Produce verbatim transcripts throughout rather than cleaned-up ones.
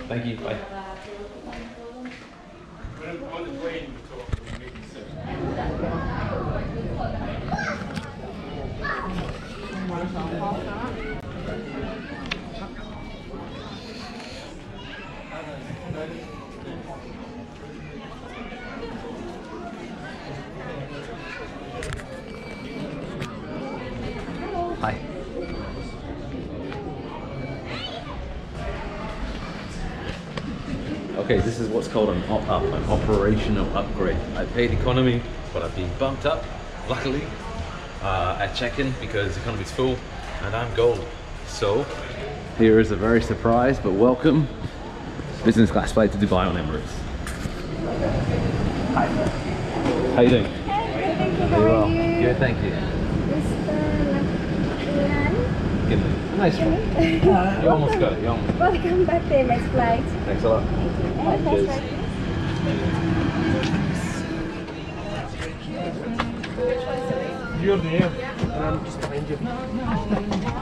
Thank you. Bye. Hi. Okay, this is what's called an op-up, an operational upgrade. I paid economy, but I've been bumped up, luckily, uh, at check-in because economy's full and I'm gold. So, here is a very surprise but welcome business class flight to Dubai on Emirates. Hi. How you doing? Hey, thank you. Very well. How are you? Good, thank you. Good. Nice one. Uh, you almost got it, you almost got it. Welcome back to the next flight. Thanks a lot. Thank you. And the Cheers. first flight. You're there, and I'm just behind you.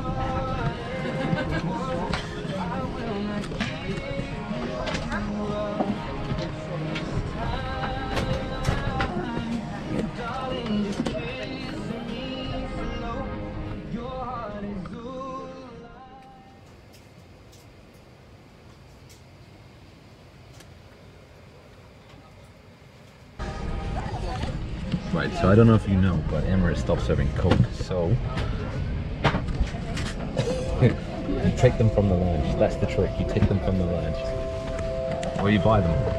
Right, so I don't know if you know, but Emirates stopped serving Coke, so you take them from the lounge. That's the trick. You take them from the lounge, or you buy them.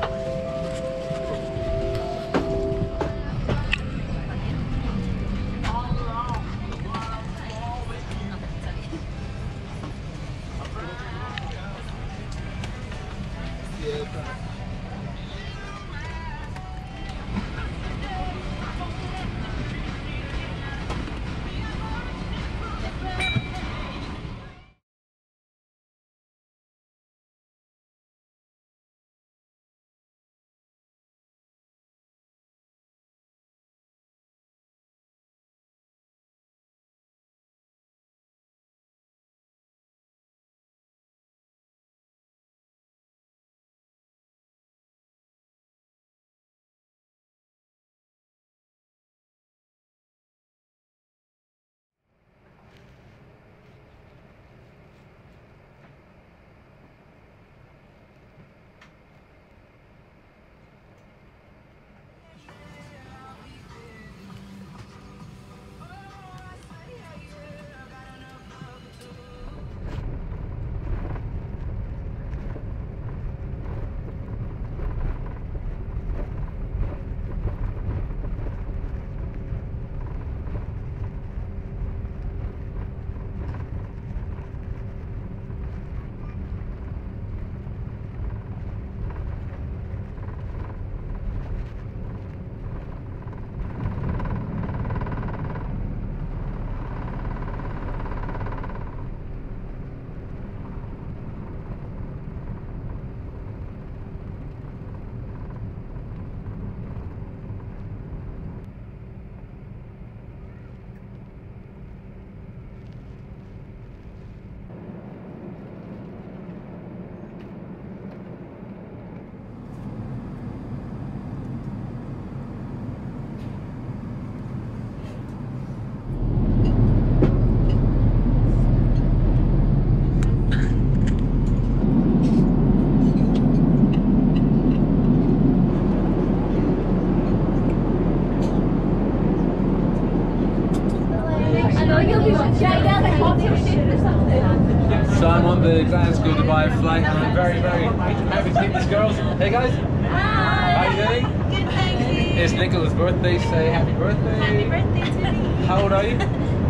So I'm on the Glasgow Dubai flight and I'm very, very happy to meet these girls. Hey guys. Hi. How you doing? Good, thank you. It's Nicola's birthday, say happy birthday. Happy birthday to me. How old are you?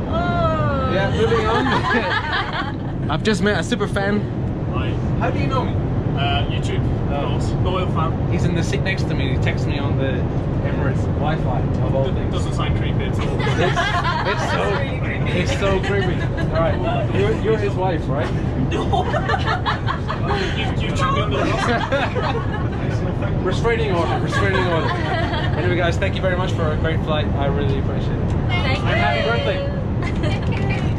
Oh. Yeah, moving on. I've just met a super fan. Hi. How do you know me? Uh, YouTube. Oh. Loyal fan. He's in the seat next to me. He texts me on the Emirates Wi-Fi of all things. Doesn't sound creepy at all. It's, it's so it's so creepy. All right, you're, you're his wife, right? YouTube. Restraining order. Restraining order. Anyway, guys, thank you very much for a great flight. I really appreciate it. Thank you. And happy birthday.